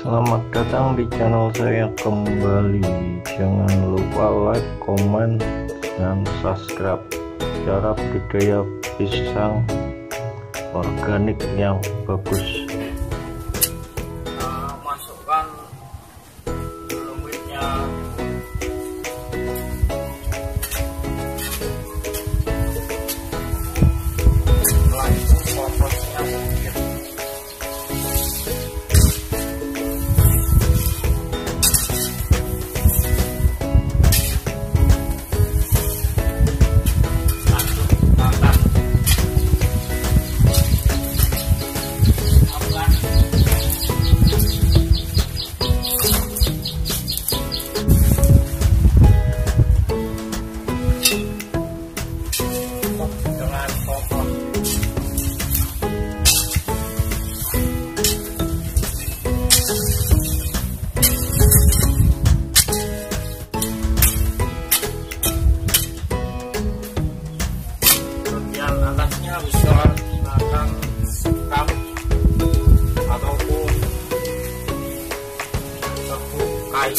Selamat datang di channel saya kembali. Jangan lupa like, komen, dan subscribe. Cara budidaya pisang organik yang bagus. Masukkan lumutnya, setelah itu komposnya sedikit. Atasnya bisa gunakan sekam ataupun tepung kayu.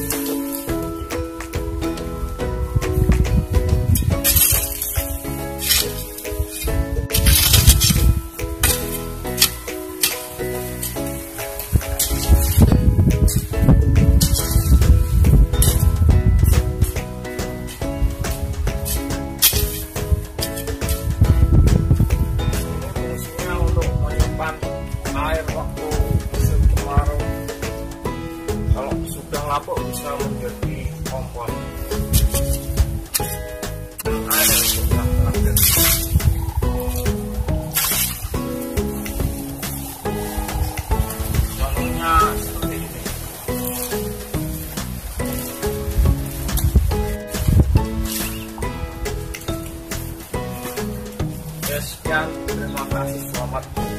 Air waktu musim kemarau, kalau sudah lapuk bisa menjadi kompos. Dan air untuk yang terakhir. Contohnya seperti ini. Ya, sekian, terima kasih, selamat.